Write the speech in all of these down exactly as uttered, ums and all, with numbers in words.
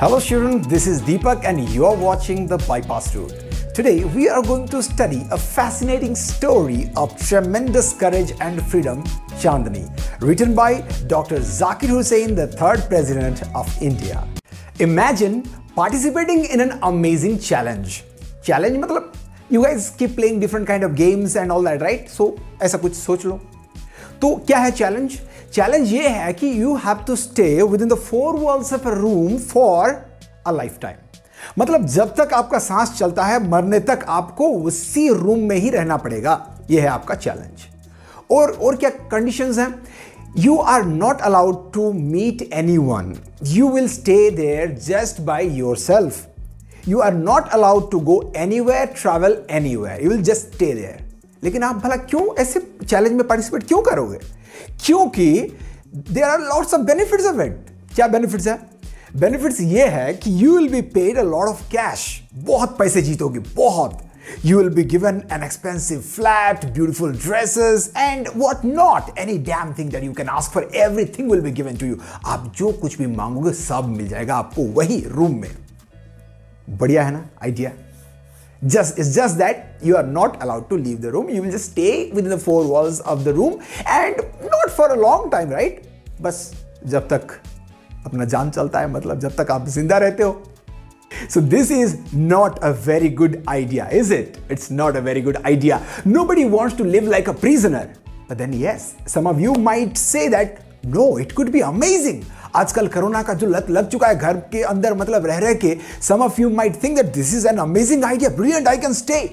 Hello students, this is Deepak and you are watching The Bypass Route. Today we are going to study a fascinating story of tremendous courage and freedom, Chandni, written by Doctor Zakir Hussain, the third President of India. Imagine participating in an amazing challenge. Challenge मतलब you guys keep playing different kind of games and all that, right? So ऐसा कुछ सोच लो. तो क्या है challenge? Challenge ये है कि you have to stay within the four walls of a room for a lifetime. मतलब जब तक आपका सांस चलता है, मरने तक आपको उसी रूम में ही रहना पड़ेगा. यह है आपका चैलेंज. और और क्या कंडीशंस हैं? You are not allowed to meet anyone. You will stay there just by yourself. You are not allowed to go anywhere, travel anywhere. You will just stay there. लेकिन आप भला क्यों ऐसे चैलेंज में पार्टिसिपेट क्यों करोगे? क्योंकि there are lots of benefits of it. क्या बेनिफिट्स है? बेनिफिट्स ये है कि you will be paid a lot of cash. बहुत पैसे जीतोगे, बहुत. You will be given an expensive flat, beautiful dresses and what not. Any damn thing that you can ask for, everything will be given to you. आप जो कुछ भी मांगोगे सब मिल जाएगा आपको वही रूम में. बढ़िया है ना idea? Just it's just that you are not allowed to leave the room. You will just stay within the four walls of the room and not for a long time, right? बस जब तक अपना जान चलता है, मतलब जब तक आप जिंदा रहते हो. So this is not a very good idea, is it? It's not a very good idea. Nobody wants to live like a prisoner. But then yes, some of you might say that no, it could be amazing. आजकल corona का जो लत लग चुका है घर के अंदर, मतलब रह रह के, some of you might think that this is an amazing idea, brilliant, I can stay.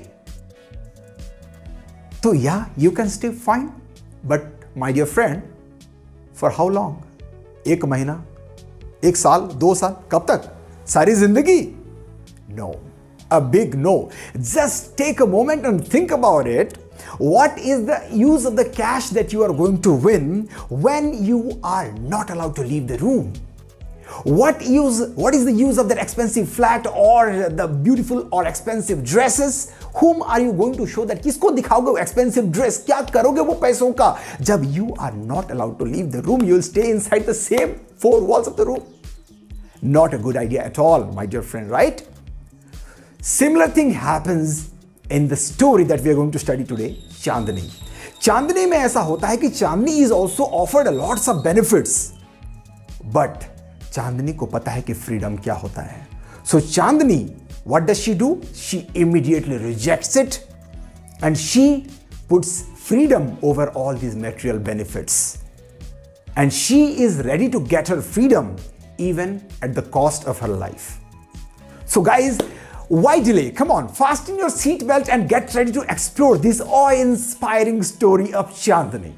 तो yeah, you can stay fine. But my dear friend, for how long? एक महीना, एक साल, दो साल, कब तक? सारी जिंदगी? No, a big no. Just take a moment and think about it. What is the use of the cash that you are going to win when you are not allowed to leave the room? What use, what is the use of that expensive flat or the beautiful or expensive dresses? Whom are you going to show that? किसको दिखाओगे वो expensive dress? क्या करोगे वो पैसों का? जब you are not allowed to leave the room, you will stay inside the same four walls of the room. Not a good idea at all, my dear friend, right? Similar thing happens in the story that we are going to study today, Chandni. Chandni में ऐसा होता है कि Chandni is also offered a lots of benefits, but Chandni को पता है कि freedom क्या होता है. So Chandni, what does she do? She immediately rejects it and she puts freedom over all these material benefits. And she is ready to get her freedom even at the cost of her life. So guys, why delay? Come on, fasten your seatbelt and get ready to explore this awe-inspiring story of Chandni.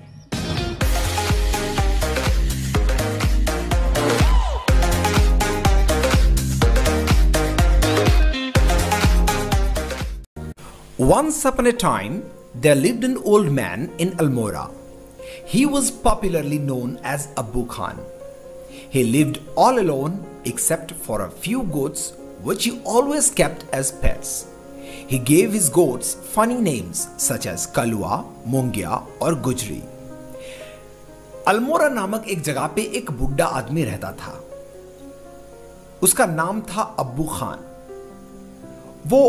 Once upon a time, there lived an old man in Almora. He was popularly known as Abu Khan. He lived all alone except for a few goats which he always kept as pets. He gave his goats funny names such as Kalua, Mungia और गुजरी. अल्मोरा नामक एक जगह पे एक बुढ़ा आदमी रहता था. उसका नाम था अब्बू खान. वो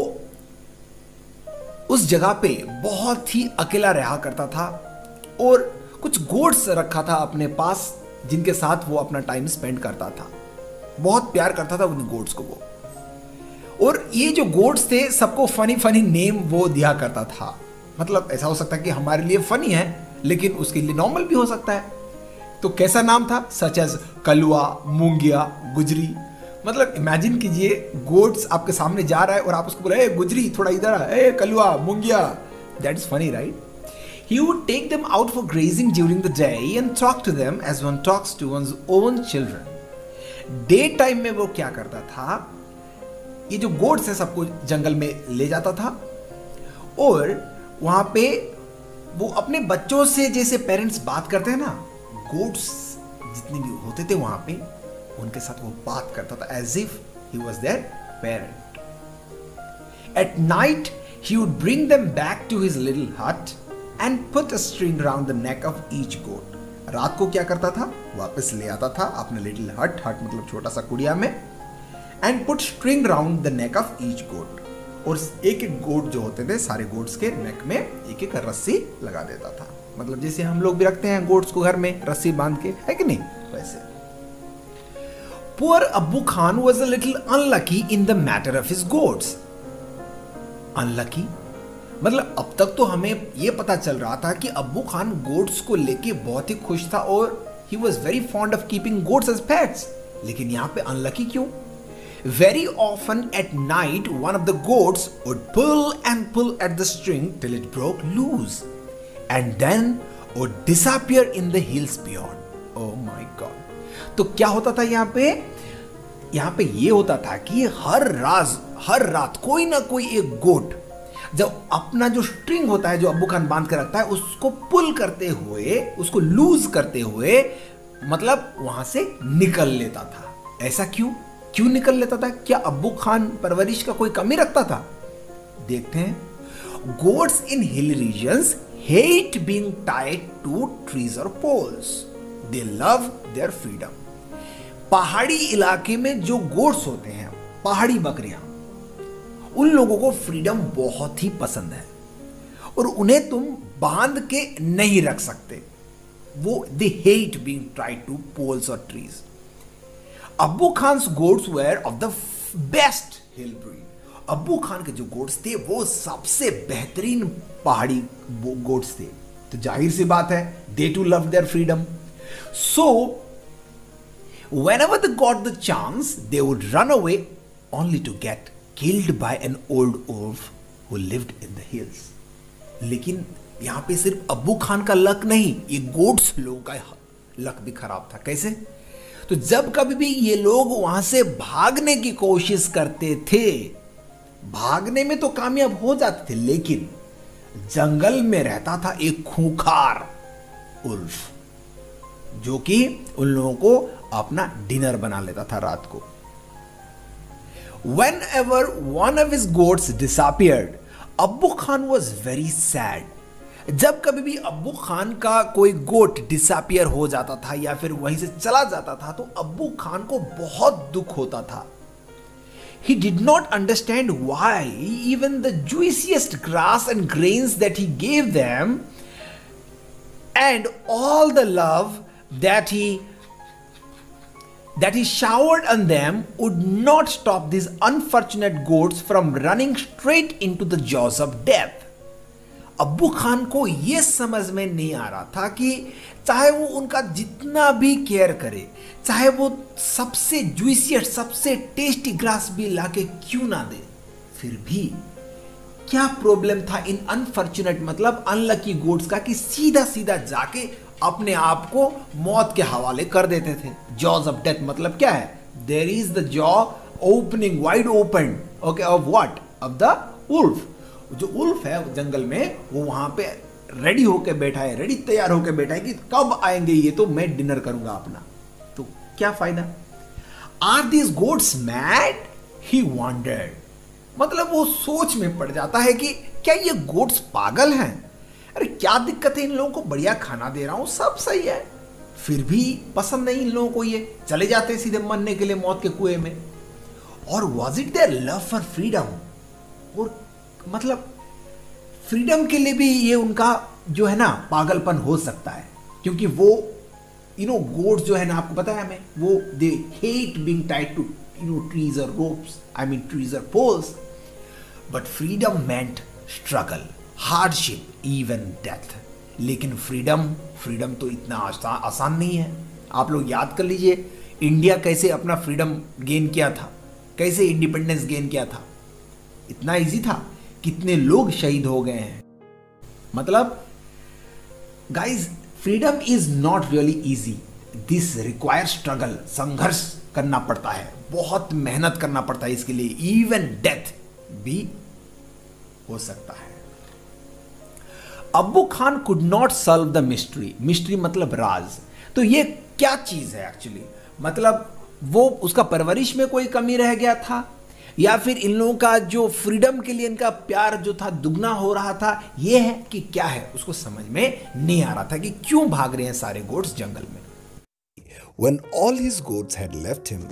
उस जगह पे बहुत ही अकेला रहा करता था और कुछ गोट्स रखा था अपने पास जिनके साथ वो अपना टाइम स्पेंड करता था. बहुत प्यार करता था उन गोट्स को वो. और ये जो गोट्स थे सबको फनी फनी नेम वो दिया करता था. मतलब ऐसा हो सकता है कि हमारे लिए फनी है लेकिन उसके लिए नॉर्मल भी हो सकता है. तो कैसा नाम था? सच एज कलुआ, मूंगिया, गुजरी. मतलब इमेजिन कीजिए गोट्स आपके सामने जा रहा है और आप उसको बोले, ए गुजरी थोड़ा इधर आ, ए Kalua, Mungiya. That is funny, right? He would take them out for grazing during the day and talk to them as one talks to one's own children. Day time में वो क्या करता था? ये जो गोट्स है सबको जंगल में ले जाता था और वहां पे वो अपने बच्चों से जैसे पेरेंट्स बात करते हैं ना, गोट्स जितने भी होते थे वहां पे उनके साथ वो बात करता था as if he was their parent. At night he would bring them back to his little hut and put a string around the neck of each goat. रात को क्या करता था? वापस ले आता था अपने लिटिल हट. हट मतलब छोटा सा कुड़िया में. And put string round the neck of each goat, और एक एक गोट जो होते थे सारे गोट्स के नेक में एक एक रस्सी लगा देता था। मतलब जैसे हम लोग भी रखते हैं गोट्स को घर में रस्सी बांध के, है कि नहीं, वैसे। Poor Abbu Khan was a little unlucky in the matter of his goats. Unlucky मतलब अब तक तो हमें यह पता चल रहा था कि अब्बू खान गोट्स को लेके बहुत ही खुश था और he was very fond of keeping goats as pets, लेकिन यहां पे अनलकी क्यों? Very often at night, one of the goats would pull and pull at the string till it broke loose, and then would disappear in the hills beyond. Oh my God! तो क्या होता था यहाँ पे? यहाँ पे ये होता था कि हर राज हर रात कोई ना कोई एक गोट जब अपना जो स्ट्रिंग होता है जो अब्बू खान बांध के रखता है उसको पुल करते हुए, उसको लूज करते हुए, मतलब वहां से निकल लेता था। ऐसा क्यों क्यों निकल लेता था? क्या अब्बू खान परवरिश का कोई कमी रखता था? देखते हैं। Goats in hill regions hate being tied to trees और poles, they love their freedom. पहाड़ी इलाके में जो गोट्स होते हैं, पहाड़ी बकरियां, उन लोगों को फ्रीडम बहुत ही पसंद है और उन्हें तुम बांध के नहीं रख सकते। वो they hate being tied to poles और trees. Abbu Khan's goats were of the best hill breed. Abbu Khan के जो गोट्स थे वो सबसे बेहतरीन पहाड़ी गोट्स थे, तो जाहिर सी बात है they too love their freedom. So whenever they got the chance they would run away only to get killed by an old wolf who lived in the hills। लेकिन यहां पे सिर्फ अब्बू खान का लक नहीं, ये गोट्स लोगों का लक भी खराब था। कैसे? तो जब कभी भी ये लोग वहां से भागने की कोशिश करते थे, भागने में तो कामयाब हो जाते थे, लेकिन जंगल में रहता था एक खूंखार उल्फ जो कि उन लोगों को अपना डिनर बना लेता था रात को। Whenever one of his goats disappeared, अब्बू खान was very sad। जब कभी भी अब्बू खान का कोई गोट डिसअपियर हो जाता था या फिर वहीं से चला जाता था तो अब्बू खान को बहुत दुख होता था। He did not understand why even the juiciest grass and grains that he gave them and all the love that he that he showered on them would not stop these unfortunate goats from running straight into the jaws of death। अब्बू खान को यह समझ में नहीं आ रहा था कि चाहे वो उनका जितना भी केयर करे, चाहे वो सबसे जुइसियस्ट सबसे टेस्टी ग्रास भी लाके क्यों ना दे, फिर भी क्या प्रॉब्लम था इन अनफॉर्चुनेट मतलब अनलकी गोट्स का कि सीधा सीधा जाके अपने आप को मौत के हवाले कर देते थे। जॉज ऑफ डेथ मतलब क्या है? There is the jaw opening wide open, okay, of what? Of the wolf. जो उल्फ है जंगल में वो वहां पे रेडी होके बैठा है, रेडी तैयार होके बैठा है कि कब आएंगे ये तो मैं डिनर करूंगा अपना। तो क्या फायदा? Are these goats mad? He wondered. मतलब वो सोच में पड़ जाता है कि क्या ये गोट्स पागल हैं? अरे क्या दिक्कत है, इन लोगों को बढ़िया खाना दे रहा हूं, सब सही है, फिर भी पसंद नहीं इन लोगों को, ये चले जाते सीधे मरने के लिए मौत के कुएं में। और was it their love for freedom? और मतलब फ्रीडम के लिए भी ये उनका जो है ना पागलपन हो सकता है, क्योंकि वो यू नो गोट्स जो है ना, आपको पता है हमें, वो they hate being tied to you know trees और रोप्स, आई मीन ट्रीज और poles. But freedom meant struggle, hardship, even death. लेकिन फ्रीडम फ्रीडम तो इतना आसान आसान नहीं है। आप लोग याद कर लीजिए इंडिया कैसे अपना फ्रीडम गेन किया था, कैसे इंडिपेंडेंस गेन किया था। इतना इजी था, कितने लोग शहीद हो गए हैं। मतलब guys freedom is not really easy, this require struggle. संघर्ष करना पड़ता है, बहुत मेहनत करना पड़ता है इसके लिए, इवन डेथ भी हो सकता है। Abbu Khan could not solve the mystery. Mystery मतलब राज। तो ये क्या चीज है एक्चुअली? मतलब वो उसका परवरिश में कोई कमी रह गया था, या फिर इन लोगों का जो फ्रीडम के लिए इनका प्यार जो था दुगना हो रहा था, ये है कि क्या है? उसको समझ में नहीं आ रहा था कि क्यों भाग रहे हैं सारे गोट्स जंगल में। When all his goats had left him,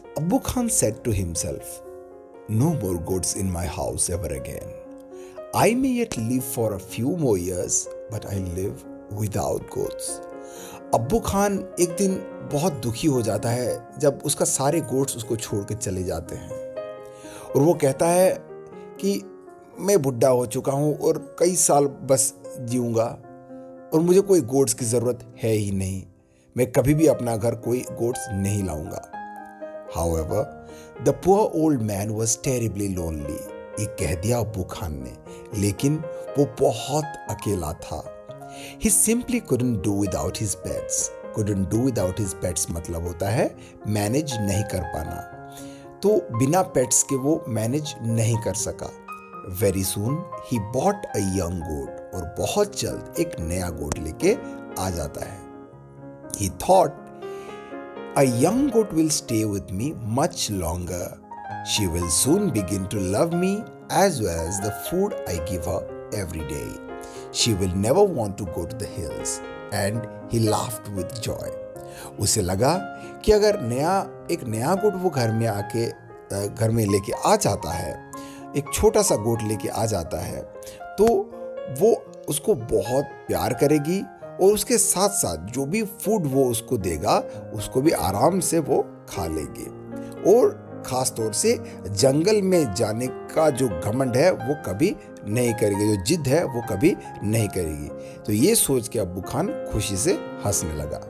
Abu Khan said to himself, "No more goats in my house ever again. I may yet live for a few more years, but I live without goats." अब्बू खान एक दिन बहुत दुखी हो जाता है जब उसका सारे गोट्स उसको छोड़ के चले जाते हैं, और वो कहता है कि मैं बुढ़ा हो चुका हूँ और कई साल बस जीऊँगा और मुझे कोई गोट्स की ज़रूरत है ही नहीं, मैं कभी भी अपना घर कोई गोट्स नहीं लाऊंगा। However, the poor old man was terribly lonely. ये कह दिया अब्बू खान ने, लेकिन वो बहुत अकेला था। He simply couldn't do without his pets. Couldn't do without his pets मतलब होता है मैनेज नहीं कर पाना, तो बिना पेट्स के वो मैनेज नहीं कर सका। Very soon he bought a young goat, और बहुत जल्द एक नया गोट लेके आ जाता है। He thought, a young goat will stay with me much longer. She will soon begin to love me as well as the food I give her every day. She will never want to go to the hills. And he laughed with joy. उसे लगा कि अगर नया एक नया गोट वो घर में आके घर में लेके आ जाता है, एक छोटा सा गोट लेके आ जाता है, तो वो उसको बहुत प्यार करेगी और उसके साथ साथ जो भी फूड वो उसको देगा उसको भी आराम से वो खा लेगी, और ख़ास तौर से जंगल में जाने का जो घमंड है वो कभी नहीं करेगी, जो जिद है वो कभी नहीं करेगी। तो ये सोच के अब्बू खान खुशी से हंसने लगा।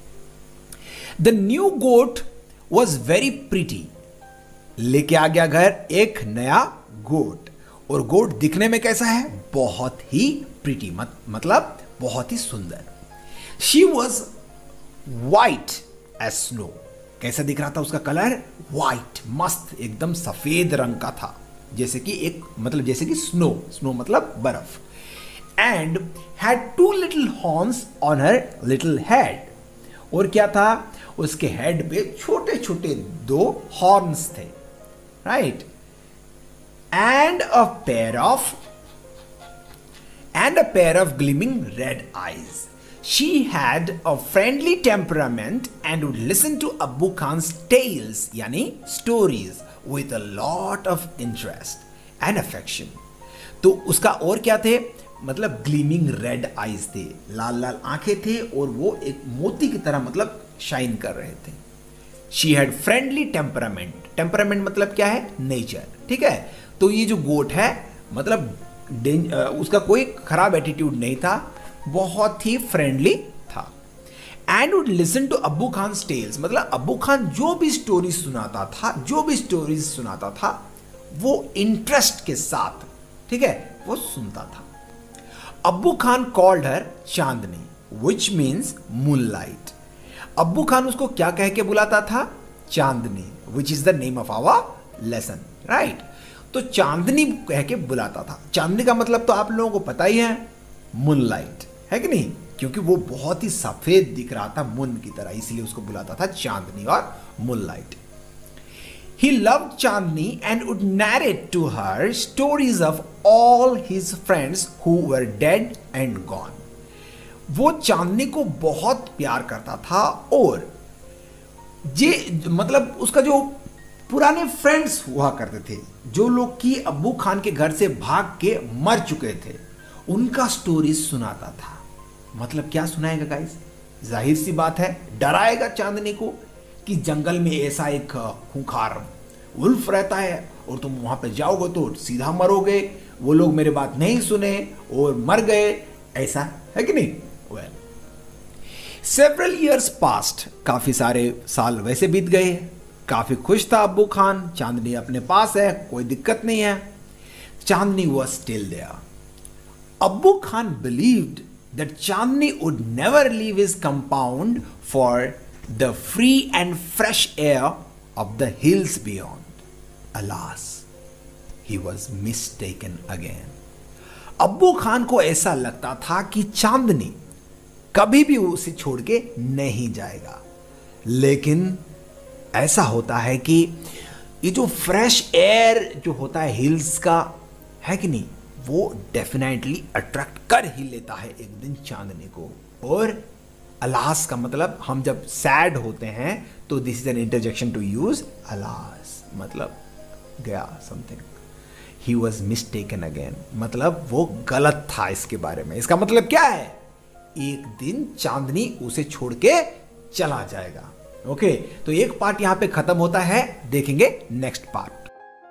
The new goat was very pretty. लेके आ गया घर एक नया गोट, और गोट दिखने में कैसा है? बहुत ही प्रिटी, मत, मतलब बहुत ही सुंदर। She was white as snow. कैसा दिख रहा था उसका कलर? वाइट, मस्त, एकदम सफेद रंग का था, जैसे कि एक मतलब जैसे कि स्नो स्नो मतलब बर्फ। And had two little horns on her little head. और क्या था? उसके हेड पे छोटे छोटे दो हॉर्न्स थे, right. And a pair of and a pair of gleaming red eyes. She had a friendly temperament and would listen to Abu Khan's tales, यानी stories, with a lot of interest and affection. तो उसका और क्या थे? मतलब gleaming red eyes थे, लाल लाल आंखें थे, और वो एक मोती की तरह मतलब शाइन कर रहे थे। She had friendly temperament. temperament मतलब क्या है? नेचर, ठीक है। तो ये जो गोट है मतलब उसका कोई खराब एटीट्यूड नहीं था, बहुत ही फ्रेंडली था। And would listen to Abbu Khan tales, मतलब अब्बू खान जो भी स्टोरी सुनाता था जो भी स्टोरीज सुनाता था वो इंटरेस्ट के साथ, ठीक है, वो सुनता था। Abbu Khan called her Chandni, which means moonlight. Abbu Khan उसको क्या कह के बुलाता था? Chandni, which is the name of our lesson, right. तो चांदनी कह के बुलाता था। चांदनी का मतलब तो आप लोगों को पता ही है, मूनलाइट, है कि नहीं? क्योंकि वो बहुत ही सफेद दिख रहा था मून की तरह, इसलिए उसको बुलाता था चांदनी और moonlight. He loved Chandni and would narrate to her stories of all his friends who were dead and gone. वो चांदनी को बहुत प्यार करता था, और जे मतलब उसका जो पुराने फ्रेंड्स हुआ करते थे, जो लोग कि अब्बू खान के घर से भाग के मर चुके थे, उनका स्टोरीज सुनाता था। मतलब क्या सुनाएगा गाइस? जाहिर सी बात है, डराएगा चांदनी को कि जंगल में ऐसा एक खूंखार वुल्फ रहता है और तुम वहां पे जाओगे तो सीधा मरोगे, वो लोग मेरे बात नहीं सुने और मर गए, ऐसा है कि नहीं? वेल, सेवरल इयर्स पास्ट, काफी सारे साल वैसे बीत गए। काफी खुश था अब्बू खान, चांदनी अपने पास है, कोई दिक्कत नहीं है। Chandni was still there. Abbu Khan believed that Chandni would never leave his compound for the free and fresh air of the hills beyond. Alas, he was mistaken again. Abbu Khan को ऐसा लगता था कि चांदनी कभी भी उसे छोड़ के नहीं जाएगा, लेकिन ऐसा होता है कि ये जो फ्रेश एयर जो होता है हिल्स का, है कि नहीं, वो डेफिनेटली अट्रैक्ट कर ही लेता है एक दिन चांदनी को। और अलास का मतलब हम जब सैड होते हैं तो this is an interjection to use alas, मतलब गया something. He was mistaken again, मतलब वो गलत था इसके बारे में। इसका मतलब क्या है? एक दिन चांदनी उसे छोड़ के चला जाएगा। ओके okay, तो एक पार्ट यहां पे खत्म होता है, देखेंगे next part.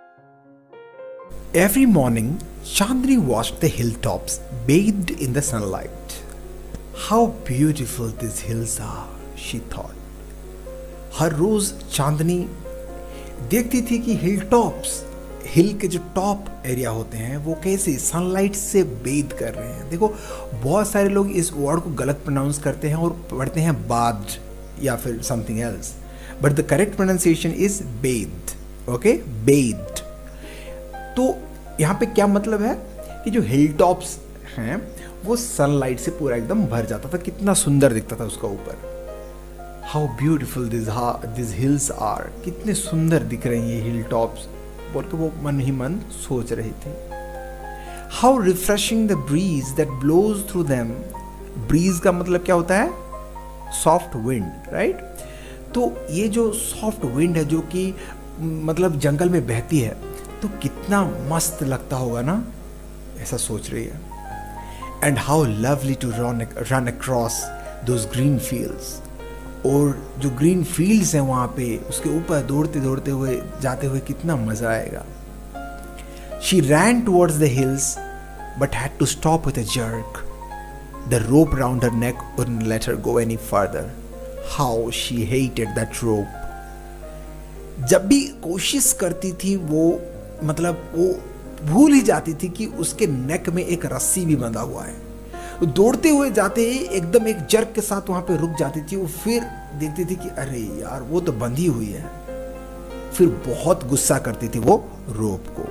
Every morning Chandni watched the hill tops bathed in the sunlight. How beautiful these hills are, she thought. हर रोज चांदनी देखती थी कि हिल टॉप्स, हिल के जो टॉप एरिया होते हैं वो कैसे सनलाइट से बेद कर रहे हैं। देखो बहुत सारे लोग इस वर्ड को गलत प्रोनाउंस करते हैं और पढ़ते हैं बाद या फिर something else, but the correct pronunciation is bathed. Okay, bathed. तो यहाँ पे क्या मतलब है कि जो हिल टॉप्स हैं वो सनलाइट से पूरा एकदम भर जाता था, कितना सुंदर दिखता था उसका ऊपर। How beautiful this this hills are, कितने सुंदर दिख रहे हैं ये हिल टॉप्स बोल के वो मन ही मन सोच रही थी। How refreshing the breeze that blows through them, breeze का मतलब क्या होता है? Soft wind, right? तो ये जो सॉफ्ट विंड है जो कि मतलब जंगल में बहती है तो कितना मस्त लगता होगा ना, ऐसा सोच रही है। And how lovely to run run across those green fields, और जो ग्रीन फील्ड्स हैं वहाँ पे उसके ऊपर दौड़ते दौड़ते हुए जाते हुए कितना मज़ा आएगा। She ran towards the hills but had to stop with a jerk. The rope round her neck wouldn't let her go any further. How she hated that rope. जब भी कोशिश करती थी वो मतलब वो भूल ही जाती थी कि उसके नेक में एक रस्सी भी बंधा हुआ है। दौड़ते हुए जाते ही एकदम एक जर्क के साथ वहां पे रुक जाती थी, वो फिर देखती थी कि अरे यार वो तो बंधी हुई है। फिर बहुत गुस्सा करती थी वो रोप को।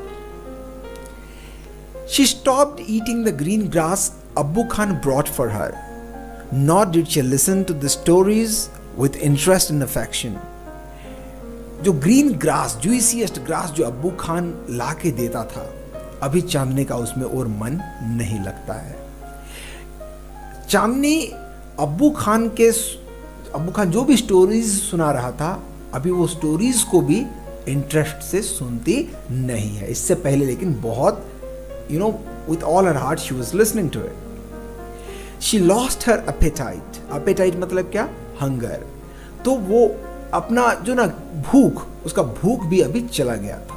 She stopped eating the green grass Abbu Khan brought for her. Nor did she listen to the stories with interest and affection. जो ग्रीन ग्रास, जुइसीएस्ट ग्रास जो अब्बू खान ला के देता था, अभी चांदनी का उसमें और मन नहीं लगता है। चांदनी अब्बू खान के अब्बू खान जो भी स्टोरीज सुना रहा था, अभी वो स्टोरीज को भी इंटरेस्ट से सुनती नहीं है। इससे पहले लेकिन बहुत you know with all her heart she was listening to it. She lost her appetite. Appetite मतलब क्या? हंगर। तो वो अपना जो ना भूख, उसका भूख भी अभी चला गया था।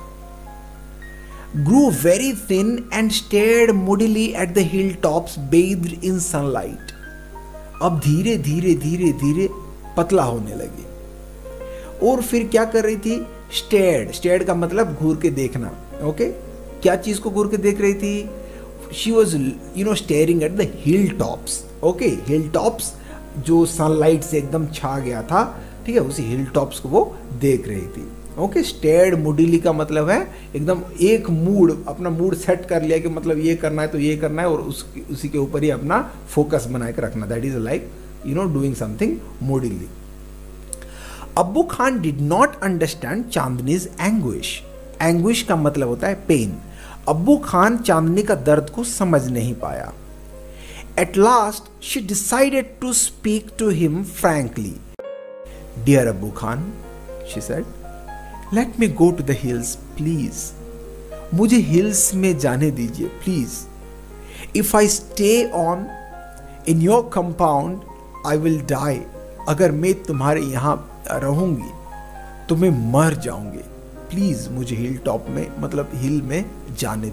grew very thin and stared moodily at the hilltops bathed in sunlight. अब धीरे धीरे धीरे धीरे पतला होने लगी और फिर क्या कर रही थी? स्टेयर्ड। स्टेयर्ड का मतलब घूर के देखना। ओके, क्या चीज को घूर के देख रही थी? She was you know staring at the hill tops. Okay, hill tops जो सनलाइट से एकदम छा गया था, ठीक है, उसी हिल टॉप्स को वो देख रही थी। ओके, स्टेयर्ड मूडीली का मतलब है एकदम एक मूड, अपना मूड सेट कर लिया कि मतलब ये करना है तो ये करना है और उस उसी के ऊपर ही अपना फोकस बना के रखना। That is like you know doing something moodily. Abbu Khan did not understand Chandni's anguish. Anguish का मतलब होता है पेन। अब्बू खान चांदनी का दर्द को समझ नहीं पाया। At last she decided to speak to him frankly. Dear Abbu Khan, she said, let me go to the hills please. मुझे हिल्स में जाने दीजिए please. If I stay on in your compound I will die. अगर मैं तुम्हारे यहां रहूंगी तो मैं मर जाऊंगी। प्लीज मुझे हिल टॉप में मतलब हिल में जाने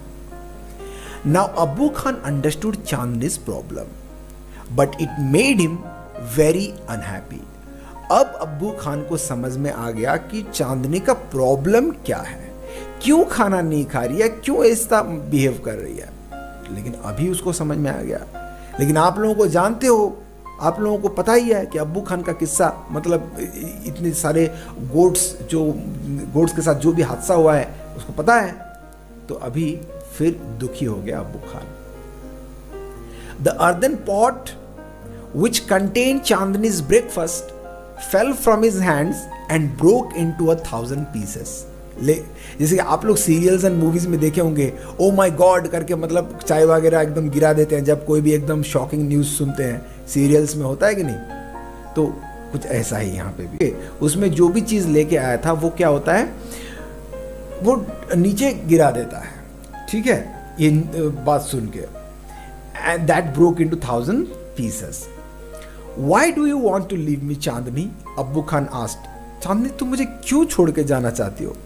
दो। Now Abbu Khan understood Chandni's problem but it made him very unhappy. अब अब्बू खान को समझ में आ गया कि चांदनी का प्रॉब्लम क्या है, क्यों खाना नहीं खा रही है, क्यों ऐसा बिहेव कर रही है। लेकिन अभी उसको समझ में आ गया। लेकिन आप लोगों को जानते हो, आप लोगों को पता ही है कि अब्बू खान का किस्सा, मतलब इतने सारे गोट्स जो गोट्स के साथ जो भी हादसा हुआ है उसको पता है। तो अभी फिर दुखी हो गया Abbu Khan. The earthen pot which contained Chandni's breakfast fell from his hands and broke into a thousand pieces. ले जैसे कि आप लोग सीरियल्स एंड मूवीज में देखे होंगे, ओ माय गॉड करके मतलब चाय वगैरह एकदम गिरा देते हैं जब कोई भी एकदम शॉकिंग न्यूज़ सुनते हैं, सीरियल्स में होता है कि नहीं। तो कुछ ऐसा ही यहाँ पे भी, उसमें जो भी चीज़ लेके आया था वो क्या होता है, वो नीचे गिरा देता है, ठीक है, ये बात सुन के। And that broke into thousand pieces. Why do you want to leave me Chandni, Abbu Khan asked. चांदनी तुम मुझे क्यों छोड़ के जाना चाहती हो?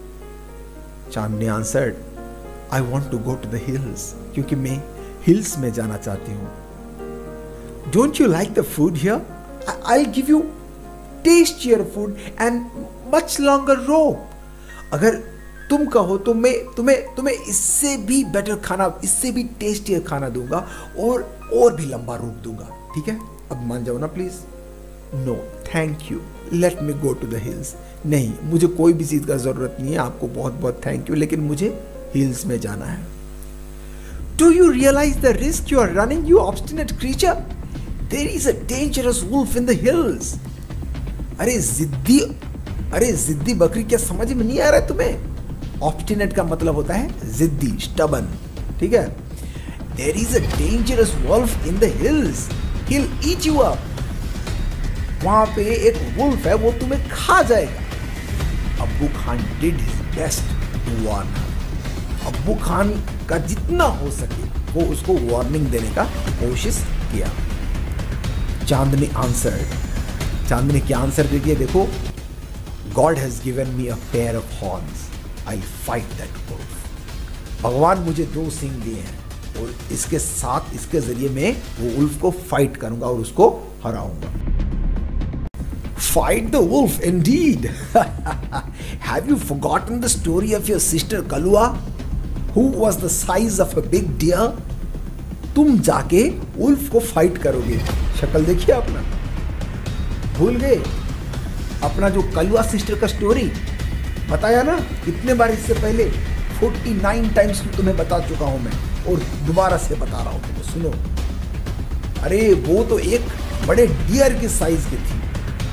Chandni answered, I want to go to the hills, क्योंकि मैं हिल्स में जाना चाहती हूँ। Don't you like the food here? I give you tastier food and much longer rope. अगर तुम कहो तो मैं तुम्हें तुम्हें इससे भी बेटर खाना, इससे भी टेस्टियर खाना दूंगा और और भी लंबा रूप दूंगा, ठीक है? अब मान जाओ ना please. No thank you, let me go to the hills. नहीं, मुझे कोई भी चीज का जरूरत नहीं है, आपको बहुत बहुत थैंक यू, लेकिन मुझे हिल्स में जाना है। Do you realise the risk you are running, you obstinate creature? There is a dangerous wolf in the hills. अरे जिद्दी, अरे जिद्दी बकरी, क्या समझ में नहीं आ रहा है तुम्हें? ऑब्स्टिनेट का मतलब होता है जिद्दी, स्टबन, ठीक है? There is a dangerous wolf in the hills, he will eat you up. वहां पे एक वुल्फ है, वो तुम्हें खा जाएगा। Abbu Khan did his best to warn her. Abbu Khan का जितना हो सके वो उसको वार्निंग देने का कोशिश किया। चांदनी आंसर्ड, चांदनी क्या आंसर देती है देखो, God has given me a pair of horns, I will fight that wolf. भगवान मुझे दो सींग दिए हैं और इसके साथ, इसके जरिए मैं वो वुल्फ को फाइट करूंगा और उसको हराऊंगा। Fight the wolf indeed. Have you forgotten the story of your sister Kalua, who was the size of a big deer? तुम जाके वुल्फ को फाइट करोगे। शक्ल देखिए अपना, भूल गए अपना जो कलुआ सिस्टर का स्टोरी बताया ना कितने बार इससे पहले, उनचास टाइम्स तुम्हें बता चुका हूं मैं और दोबारा से बता रहा हूं तुम्हें, सुनो। अरे वो तो एक बड़े डियर की साइज की थी।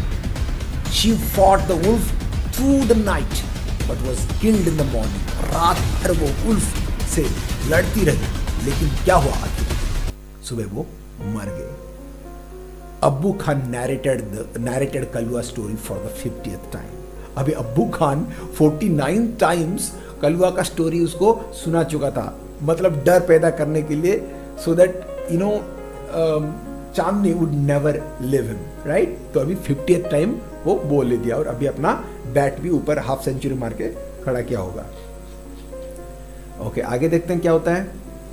She fought the wolf through the night, but was killed in the morning. रात भर वो वुल्फ से लड़ती रही, लेकिन क्या हुआ आखिर? सुबह वो मर गए। अब्बू Khan narrated the narrated Kalua story for the fiftieth time. अभी अब्बू खान उनचास टाइम्स कलुआ का स्टोरी उसको सुना चुका था, मतलब डर पैदा करने के लिए, so that you know um, Chandni would never leave him, right? तो अभी फिफ्टियथ टाइम वो बोल दिया और अभी अपना बैट भी ऊपर हाफ सेंचुरी मार के खड़ा किया होगा। ओके, आगे देखते हैं क्या होता है।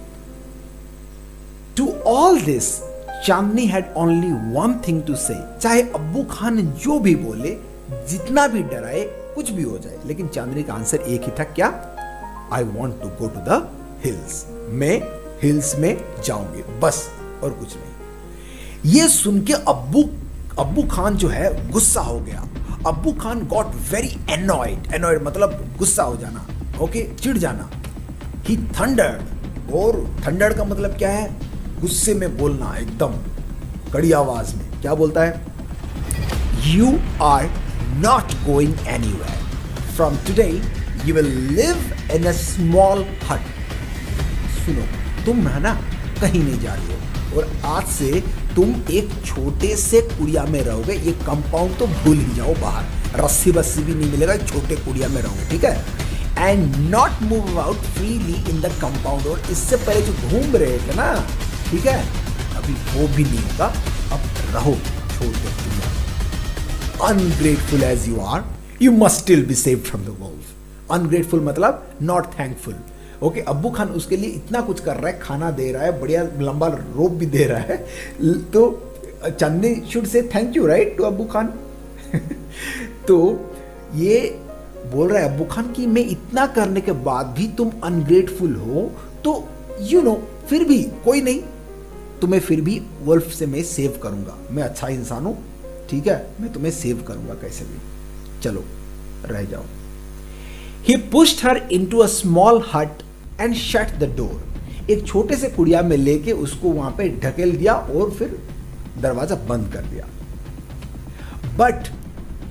To all this Chandni had only one thing to say. चाहे अब्बू खान जो भी बोले, जितना भी डराए, कुछ भी हो जाए, लेकिन चांदनी का आंसर एक ही था, क्या? I want to go to the hills. मैं हिल्स में जाऊंगी, बस, और कुछ नहीं। ये सुन के अब्बू अब्बू खान जो है गुस्सा हो गया। Abbu Khan got very annoyed, annoyed मतलब गुस्सा हो जाना, ओके, चिढ़ जाना। ही थंडर्ड, और थंडर्ड का मतलब क्या है? गुस्से में बोलना, एकदम कड़ी आवाज में। क्या बोलता है? You are not going anywhere, from today you will live in a small hut. सुनो, तुम है ना कहीं नहीं जा रही हो, और आज से तुम एक छोटे से कुड़िया में रहोगे। ये कंपाउंड तो भूल ही जाओ, बाहर रस्सी बस्सी भी नहीं मिलेगा, छोटे कुड़िया में रहोगे, ठीक है? And not move out freely in the compound. और इससे पहले जो घूम रहे थे ना, ठीक है, अभी वो भी नहीं होगा, अब रहो छोटे कुड़िया। Ungrateful as you are, you must still be saved from the wolf. Ungrateful मतलब not thankful. Okay, Abbu Khan उसके लिए इतना कुछ कर रहा है, खाना दे रहा है, बढ़िया लंबा रोप भी दे रहा है, तो Chandni should say thank you, right, to Abbu Khan. तो ये बोल रहा है अब्बू खान कि मैं इतना करने के बाद भी तुम अनग्रेटफुल हो, तो यू नो फिर भी कोई नहीं, तुम्हें फिर भी वुल्फ से मैं सेव करूंगा। मैं अच्छा इंसान हूं, ठीक है, मैं तुम्हें सेव करूंगा कैसे भी, चलो रह जाओ। He pushed her into a small hut and shut the door. एक छोटे से कुड़िया में लेके उसको वहां पे ढकेल दिया और फिर दरवाजा बंद कर दिया। But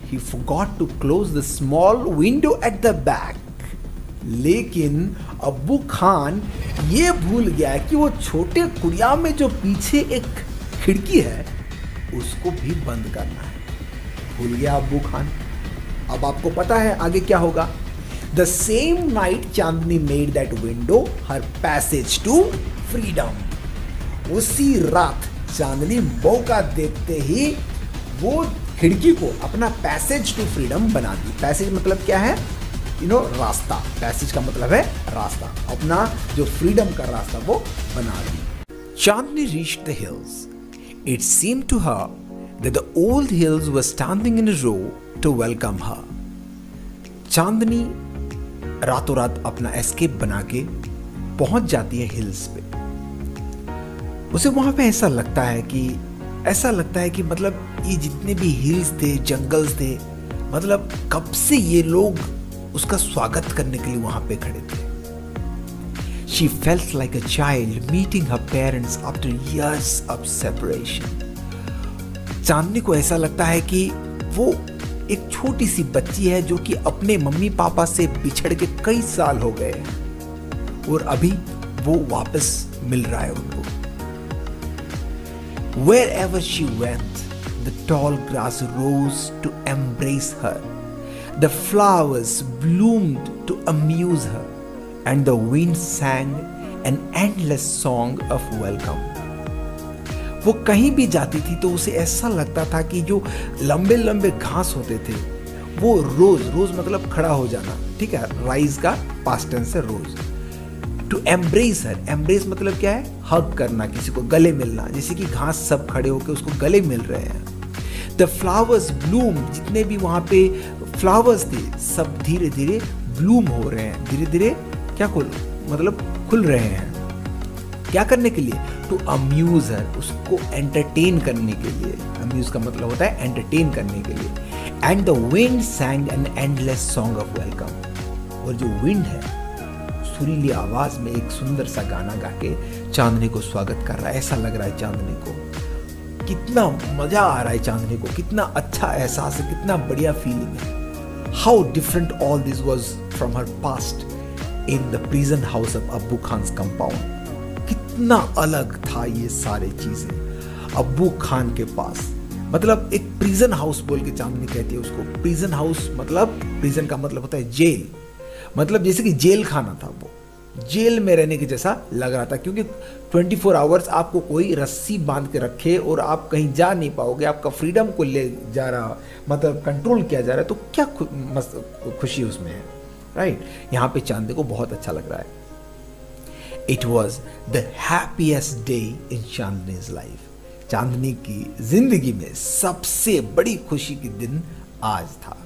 he forgot to close the small window at the back. लेकिन अब्बू खान ये भूल गया कि वो छोटे कुड़िया में जो पीछे एक खिड़की है उसको भी बंद करना है। भूल गया अब्बू खान। अब आपको पता है आगे क्या होगा। The same night Chandni made that window her passage to freedom. उसी रात चांदनी मौका देखते ही वो खिड़की को अपना पैसेज टू फ्रीडम बना दी। पैसेज मतलब क्या है? यू नो रास्ता। पैसेज का मतलब है रास्ता। अपना जो फ्रीडम का रास्ता वो बना दी। चांदनी reached the hills. It seemed to her that the old hills were standing in a row to welcome her. चांदनी रातों रात अपना एस्केप बना के पहुंच जाती है हिल्स पे। उसे वहां पे ऐसा लगता है कि ऐसा लगता है कि मतलब ये जितने भी हिल्स थे, जंगल्स थे, मतलब कब से ये लोग उसका स्वागत करने के लिए वहां पे खड़े थे। She felt like a child meeting her parents after years of separation. चांदनी को ऐसा लगता है कि वो एक छोटी सी बच्ची है जो कि अपने मम्मी पापा से बिछड़ के कई साल हो गए और अभी वो वापस मिल रहा है उनको। Wherever she went, the tall grass rose to embrace her. The flowers bloomed to amuse her, and the wind sang an endless song of welcome. वो कहीं भी जाती थी तो उसे ऐसा लगता था कि जो लंबे लंबे घास होते थे वो रोज, रोज मतलब खड़ा हो जाना, ठीक है, राइज का पास्ट टेंस है rose. To embrace her, embrace मतलब क्या है? हग करना, किसी को गले मिलना, जैसे कि घास सब खड़े होकर उसको गले मिल रहे हैं। द फ्लावर्स ब्लूम, जितने भी वहां पे फ्लावर्स थे सब धीरे धीरे ब्लूम हो रहे हैं, धीरे धीरे क्या खुल मतलब खुल रहे हैं। क्या करने के लिए? टू अम्यूज हर, उसको एंटरटेन करने के लिए। अम्यूज का मतलब होता है एंटरटेन करने के लिए। And the wind sang an endless song of welcome. और जो विंड है सुरीली आवाज में एक सुंदर सा गाना गा के चांदनी को स्वागत कर रहा है। ऐसा लग रहा है चांदनी को, कितना मजा आ रहा है चांदनी को, कितना अच्छा एहसास है, कितना बढ़िया फीलिंग है। How different all this was from her past in the prison house of Abbu Khan's compound. कितना अलग था ये सारे चीजें अब्बू खान के पास। मतलब एक प्रिजन हाउस बोल के चांदनी कहती है उसको। प्रिजन हाउस मतलब, प्रिजन का मतलब होता है जेल, मतलब जैसे कि जेल खाना था, वो जेल में रहने के जैसा लग रहा था, क्योंकि चौबीस आवर्स आपको कोई रस्सी बांध के रखे और आप कहीं जा नहीं पाओगे, आपका फ्रीडम को ले जा रहा, मतलब कंट्रोल किया जा रहा है, तो क्या खु, खुशी उसमें है, राइट। यहाँ पे चांदनी को बहुत अच्छा लग रहा है। It was the happiest day in Chandni's life. Chandni की जिंदगी में सबसे बड़ी खुशी की दिन आज था।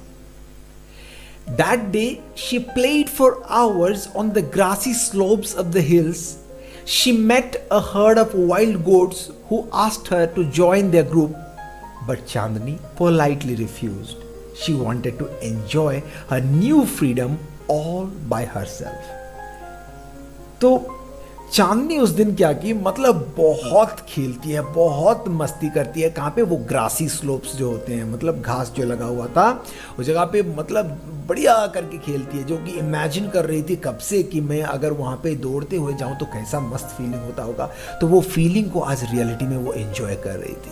That day, she played for hours on the grassy slopes of the hills. She met a herd of wild goats who asked her to join their group, but Chandni politely refused. She wanted to enjoy her new freedom all by herself. तो चांदनी उस दिन क्या की, मतलब बहुत खेलती है, बहुत मस्ती करती है। कहाँ पे? वो ग्रासी स्लोप्स जो होते हैं, मतलब घास जो लगा हुआ था उस जगह पे, मतलब बढ़िया करके खेलती है, जो कि इमेजिन कर रही थी कब से कि मैं अगर वहाँ पे दौड़ते हुए जाऊँ तो कैसा मस्त फीलिंग होता होगा। तो वो फीलिंग को आज रियलिटी में वो एंजॉय कर रही थी।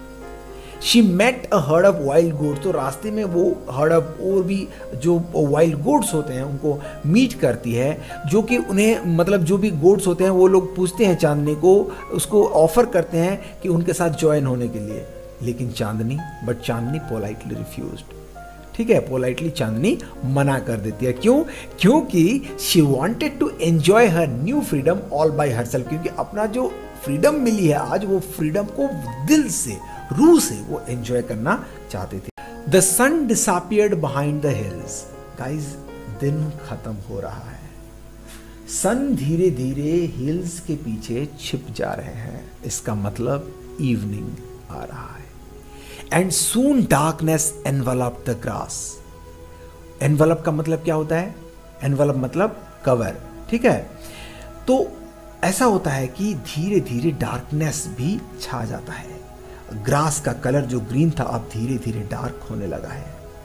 She met a herd of wild goats, तो रास्ते में वो हर्ड ऑफ और भी जो वाइल्ड गोट्स होते हैं उनको मीट करती है, जो कि उन्हें मतलब जो भी गोट्स होते हैं वो लोग पूछते हैं चांदनी को, उसको ऑफर करते हैं कि उनके साथ ज्वाइन होने के लिए, लेकिन Chandni but Chandni politely refused. ठीक है, पोलाइटली चांदनी मना कर देती है। क्यों? क्योंकि she wanted to enjoy her new freedom all by herself, क्योंकि अपना जो फ्रीडम मिली है आज, वो फ्रीडम को दिल से, रूह से वो एंजॉय करना चाहते थे। The sun disappeared behind the hills. Guys, दिन खत्म हो रहा है, सन धीरे धीरे हिल्स के पीछे छिप जा रहे हैं, इसका मतलब इवनिंग आ रहा है। And soon darkness envelop the grass. Envelop का मतलब क्या होता है? एनवलप मतलब कवर, ठीक है। तो ऐसा होता है कि धीरे धीरे डार्कनेस भी छा जाता है, ग्रास का कलर जो ग्रीन था अब धीरे धीरे डार्क होने लगा है।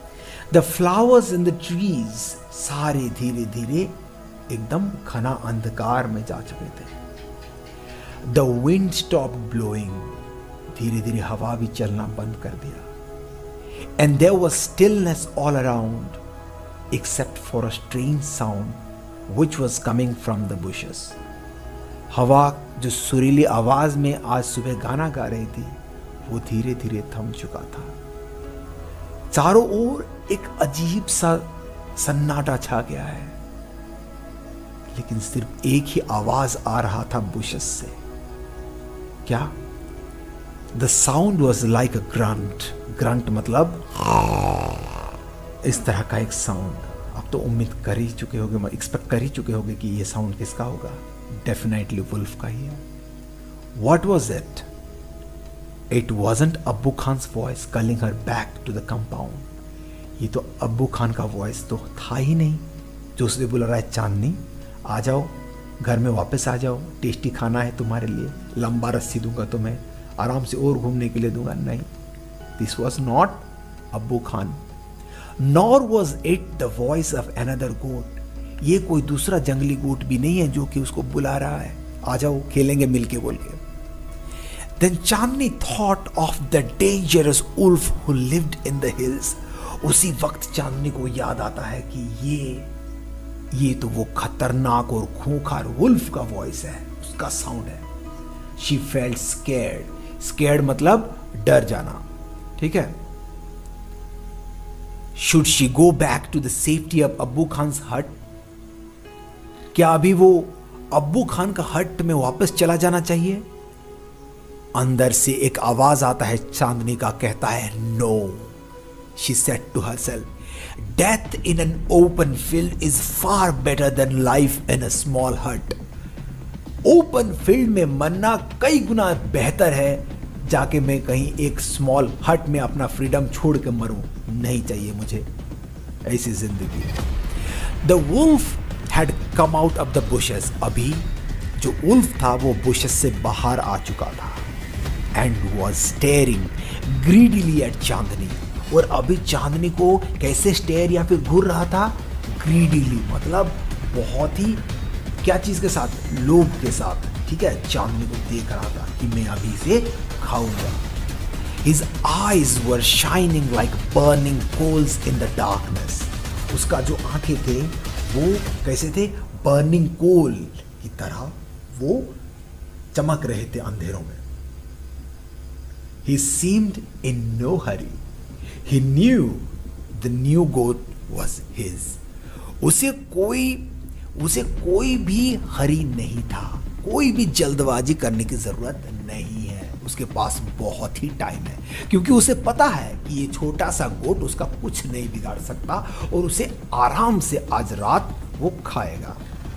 The flowers in the trees सारे धीरे धीरे एकदम घना अंधकार में जा चुके थे। द विंड स्टॉप ब्लोइंग, धीरे धीरे हवा भी चलना बंद कर दिया। And there was stillness all around except for a strange sound which was coming from the bushes. हवा जो सुरीली आवाज में आज सुबह गाना गा रही थी वो धीरे धीरे थम चुका था। चारों ओर एक अजीब सा सन्नाटा छा गया है, लेकिन सिर्फ एक ही आवाज आ रहा था बुशेस से। क्या? The sound was like a grunt. Grunt मतलब इस तरह का एक साउंड। आप तो उम्मीद कर ही चुके होगे, एक्सपेक्ट कर ही चुके होगे कि ये साउंड किसका होगा। डेफिनेटली वुल्फ का ही है। What was it? It wasn't Abu Khan's voice calling her back to the compound. ये तो अब्बू खान का वॉइस तो था ही नहीं जो उसने बोला रहा है, चांदनी आ जाओ, घर में वापस आ जाओ, टेस्टी खाना है तुम्हारे लिए, लंबा रस्सी दूंगा तुम्हें, आराम से और घूमने के लिए दूंगा। नहीं, this was not Abu Khan, nor was it the voice of another goat. ये कोई दूसरा जंगली गोट भी नहीं है जो कि उसको बुला रहा है, आ जाओ खेलेंगे मिलके बोल के। Then Chandni thought of the dangerous wolf who lived in the hills. उसी वक्त चांदनी को याद आता है कि ये ये तो वो खतरनाक और खूंखार वुल्फ का वॉइस है, उसका साउंड है। She felt scared. Scared मतलब डर जाना, ठीक है। Should she go back to the safety of अब्बू खान्स हट? क्या अभी वो अब्बू खान का हट में वापस चला जाना चाहिए? अंदर से एक आवाज आता है चांदनी का, कहता है no. She said to herself, death in an open field is far better than life in a small hut. Open field में मरना कई गुना बेहतर है जाके मैं कहीं एक स्मॉल हट में अपना फ्रीडम छोड़ के मरूं। नहीं चाहिए मुझे ऐसी जिंदगी। The wolf had come out of the bushes. अभी जो वुल्फ था वो बुशेस से बाहर आ चुका था। And was staring greedily at Chandni. और अभी चांदनी को कैसे स्टेयर या फिर घूर रहा था? ग्रीडीली मतलब बहुत ही क्या चीज के साथ? लोभ के साथ, ठीक है। चांदनी को देख रहा था कि मैं अभी इसे खाऊंगा। His eyes were shining like burning coals in the darkness. उसका जो आंखें थे वो कैसे थे? बर्निंग कोल की तरह वो चमक रहे थे अंधेरों में। He seemed in no hurry. He knew the new goat was his. उसे कोई उसे कोई भी हरी नहीं था, कोई भी जल्दबाजी करने की जरूरत नहीं है। उसके पास बहुत ही टाइम है, क्योंकि उसे पता है कि ये छोटा सा गोट उसका कुछ नहीं बिगाड़ सकता और उसे आराम से आज रात वो खाएगा।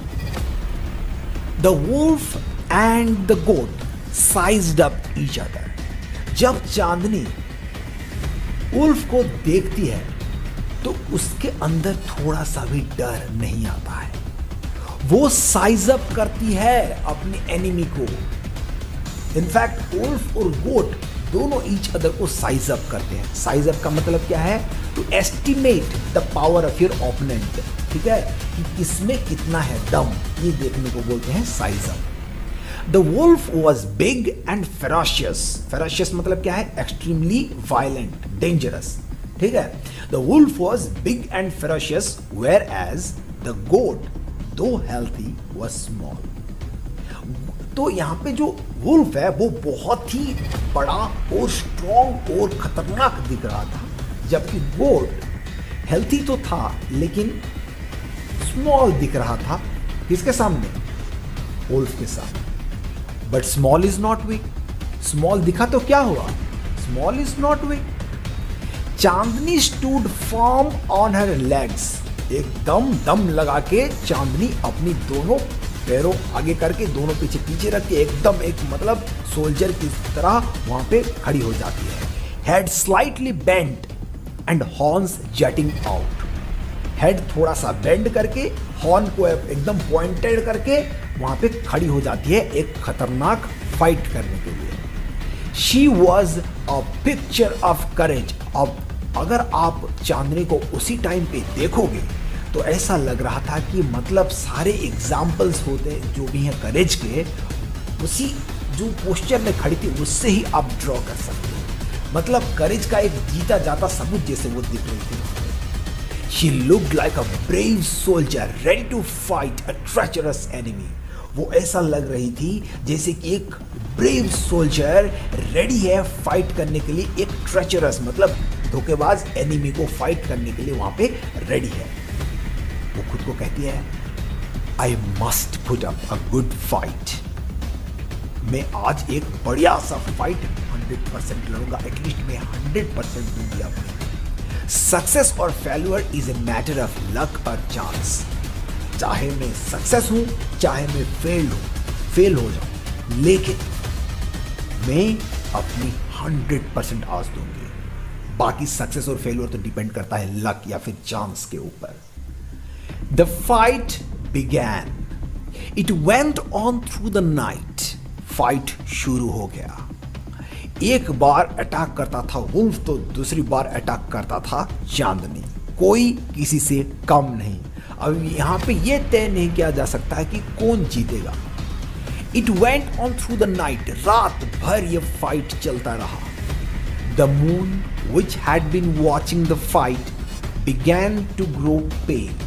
The wolf and the goat sized up each other. जब चांदनी वुल्फ को देखती है तो उसके अंदर थोड़ा सा भी डर नहीं आता है। वो साइज अप करती है अपने एनिमी को। इनफैक्ट वुल्फ और गोट दोनों ईच अदर को साइज अप करते हैं। साइज अप का मतलब क्या है? To estimate the power of your opponent, ठीक है, कि किसमें कितना है दम, ये देखने को बोलते हैं size up. The wolf was big and ferocious. Ferocious मतलब क्या है? Extremely violent, dangerous. ठीक है? The wolf was big and ferocious, whereas the goat, though healthy, was small. तो यहाँ पे जो wolf है वो बहुत ही बड़ा और strong और खतरनाक दिख रहा था, जबकि goat healthy तो था लेकिन small दिख रहा था। किसके सामने? wolf के सामने। But small is not weak. Small दिखा तो क्या हुआ? Small is not weak. Chandni stood firm on her legs. एकदम दम लगा के चांदनी अपनी दोनों पैरों आगे करके दोनों पीछे पीछे रख के एकदम एक मतलब सोल्जर की तरह वहां पे खड़ी हो जाती है। Head slightly bent and horns jutting out. Head थोड़ा सा बेंड करके, हॉर्न को एकदम पॉइंटेड करके वहां पे खड़ी हो जाती है एक खतरनाक फाइट करने के लिए। She was a picture of courage, of अगर आप चांदनी को उसी टाइम पे देखोगे तो ऐसा लग रहा था कि मतलब सारे एग्जाम्पल्स होते जो भी हैं करेज के, उसी जो पोस्चर में खड़ी थी उससे ही आप ड्रॉ कर सकते हैं। मतलब करेज का एक जीता जाता सबूत जैसे वो दिख रही थी। She looked like a brave soldier ready to fight a treacherous enemy. वो ऐसा लग रही थी जैसे कि एक ब्रेव सोल्जर रेडी है फाइट करने के लिए, एक ट्रेचरस मतलब धोखेबाज एनिमी को फाइट करने के लिए वहां पे रेडी है। वो खुद को कहती है, I must put up a good fight. मैं आज एक बढ़िया सा फाइट हंड्रेड परसेंट लड़ूंगा, एटलीस्ट मैं हंड्रेड परसेंट दूंगी अपने। सक्सेस और failure is a matter of luck और चांस। चाहे मैं सक्सेस हूं चाहे मैं फेल हूं फेल हो जाऊं, लेकिन मैं अपनी हंड्रेड परसेंट आज दूंगी। बाकी सक्सेस और फेल्यूर तो डिपेंड करता है लक या फिर चांस के ऊपर। The fight began, it went on through the night. Fight शुरू हो गया। एक बार अटैक करता था वुल्फ तो दूसरी बार अटैक करता था चांदनी। कोई किसी से कम नहीं। अब यहां पे ये तय नहीं किया जा सकता है कि कौन जीतेगा। It went on through the night, रात भर ये फाइट चलता रहा। The moon which had been watching the fight began to grow pale.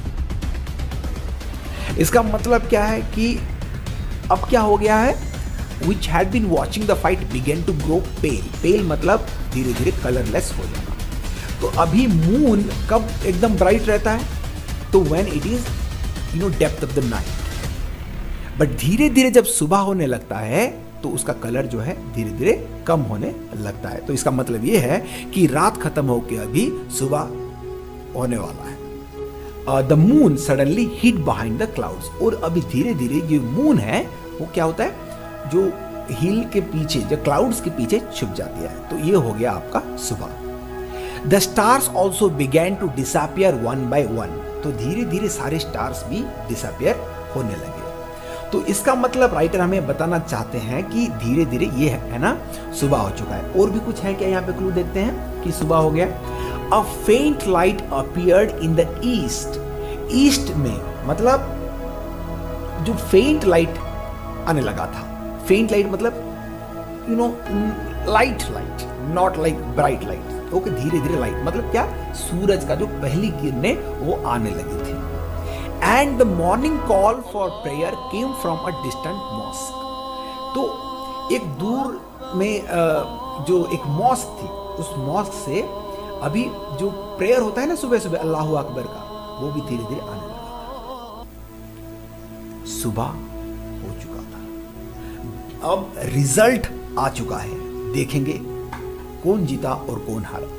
इसका मतलब क्या है कि अब क्या हो गया है, which had been watching the fight began to grow pale. Pale मतलब धीरे धीरे कलरलेस हो जाना। तो अभी मून कब एकदम ब्राइट रहता है, तो when it is you know depth of the night. But धीरे धीरे जब सुबह होने लगता है तो उसका कलर जो है धीरे धीरे कम होने लगता है। तो इसका मतलब ये है कि रात खत्म होकर अभी सुबह होने वाला है। The moon suddenly hid behind the clouds. और अभी धीरे धीरे जो मून है वो क्या होता है, जो हिल के पीछे, जो क्लाउड्स के पीछे छुप जाती है। तो ये हो गया आपका सुबह। The stars also began to disappear one by one. तो धीरे धीरे सारे स्टार्स भी डिसअपियर होने लगे। तो इसका मतलब राइटर हमें बताना चाहते हैं कि धीरे धीरे ये है, है ना, सुबह हो चुका है। और भी कुछ है क्या यहाँ पे, क्लू देखते हैं कि सुबह हो गया। A faint light appeared in the east. East में मतलब जो फेंट लाइट आने लगा था। फेंट लाइट मतलब you know light light, not like bright light. Okay, धीरे धीरे लाइट मतलब क्या, सूरज का जो पहली किरणें वो आने लगी थी। And the morning call for prayer came from a distant mosque. तो एक दूर में जो एक मॉस्क थी, उस मॉस्क से अभी जो प्रेयर होता है ना सुबह सुबह अल्लाहू अकबर का, वो भी धीरे धीरे आने लगा। सुबह हो चुका था। अब रिजल्ट आ चुका है, देखेंगे कौन जीता और कौन हारा।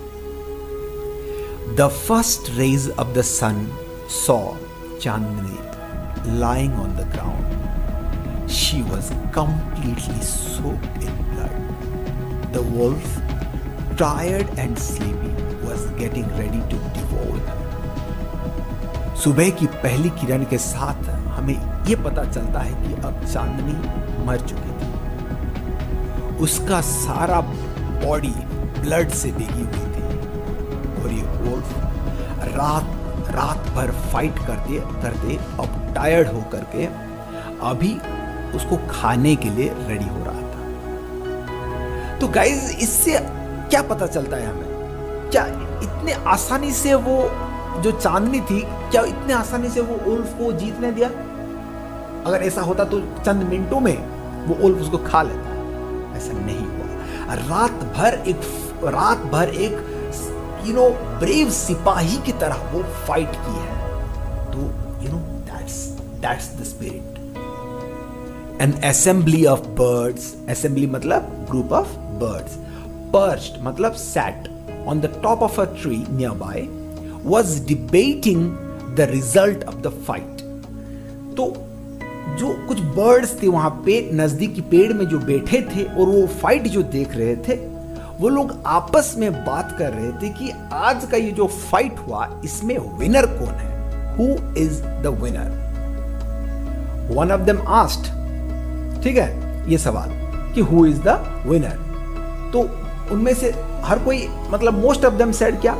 The first rays of the sun saw Chandni lying on the ground. She was completely soaked in blood. The wolf, tired and sleepy, was getting ready to devour her. सुबह की पहली किरण के साथ हमें यह पता चलता है कि अब चांदनी मर चुकी थी। उसका सारा बॉडी ब्लड से भीगी हुई थी और ये वोल्फ रात रात भर फाइट करते करते अब टायर्ड होकर के अभी उसको खाने के लिए रेडी हो रहा था। तो गाइस, इससे क्या पता चलता है हमें, क्या इतने आसानी से वो जो चांदनी थी, क्या इतने आसानी से वो उल्फ को जीतने दिया? अगर ऐसा होता तो चंद मिनटों में वो उल्फ उसको खा लेता। ऐसा नहीं हुआ। रात भर एक रात भर एक यू नो ब्रेव सिपाही की तरह वो फाइट की है। तो you know that's that's the spirit. An assembly of birds, assembly मतलब ग्रुप ऑफ बर्ड्स, पर्च्ड मतलब sat on the top of a tree nearby, was debating the result of the fight. तो जो कुछ birds थे वहां पे नजदीकी पेड़ में जो बैठे थे और वो फाइट जो देख रहे थे, वो लोग आपस में बात कर रहे थे कि आज का ये जो फाइट हुआ इसमें विनर कौन है, who is the winner. One of them asked, ठीक है ये सवाल कि हु इज द विनर। तो उनमें से हर कोई मतलब मोस्ट ऑफ देम सेड क्या,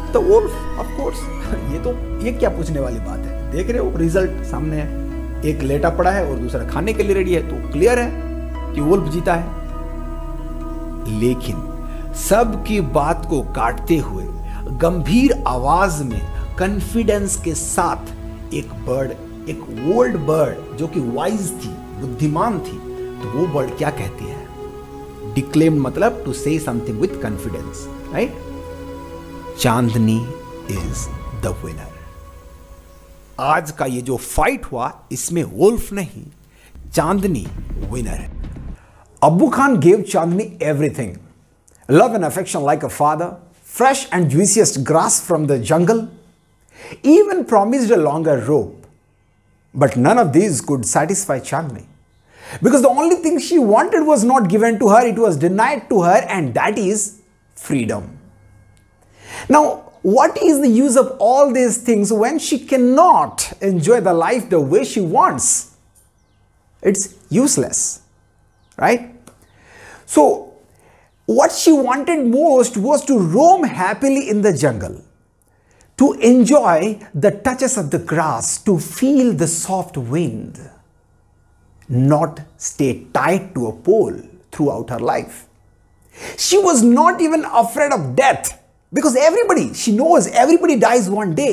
द वुल्फ ऑफ कोर्स। ये तो ये क्या पूछने वाली बात है, देख रहे हो रिजल्ट सामने है, एक लेटा पड़ा है और दूसरा खाने के लिए रेडी है, तो क्लियर है कि वुल्फ जीता है। लेकिन सबकी बात को काटते हुए गंभीर आवाज में कॉन्फिडेंस के साथ एक बर्ड, एक ओल्ड बर्ड जो कि वाइज थी, बुद्धिमान थी, तो वो बर्ड क्या कहती है? डिक्लेम मतलब to say something with confidence, right? Chandni is the winner. आज का ये जो फाइट हुआ इसमें वुल्फ नहीं, चांदनी विनर है। Abu Khan gave Chandni everything. Love and affection like a father, fresh and juiciest grass from the jungle, even promised a longer rope. But none of these could satisfy Chandni. Because the only thing she wanted was not given to her, it was denied to her, and that is freedom. Now, what is the use of all these things when she cannot enjoy the life the way she wants? It's useless. Right? So, what she wanted most was to roam happily in the jungle, to enjoy the touches of the grass, to feel the soft wind, not stay tied to a pole throughout her life. She was not even afraid of death because everybody, she knows everybody dies one day.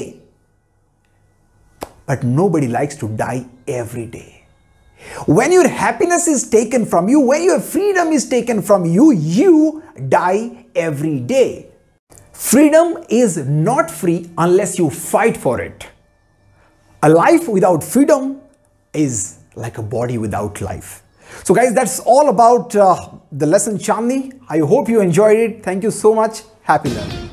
But nobody likes to die every day. When your happiness is taken from you, when your freedom is taken from you, you die every day. Freedom is not free unless you fight for it. A life without freedom is like a body without life. So guys, that's all about uh, the lesson Chandni. I hope you enjoyed it. Thank you so much. Happy learning.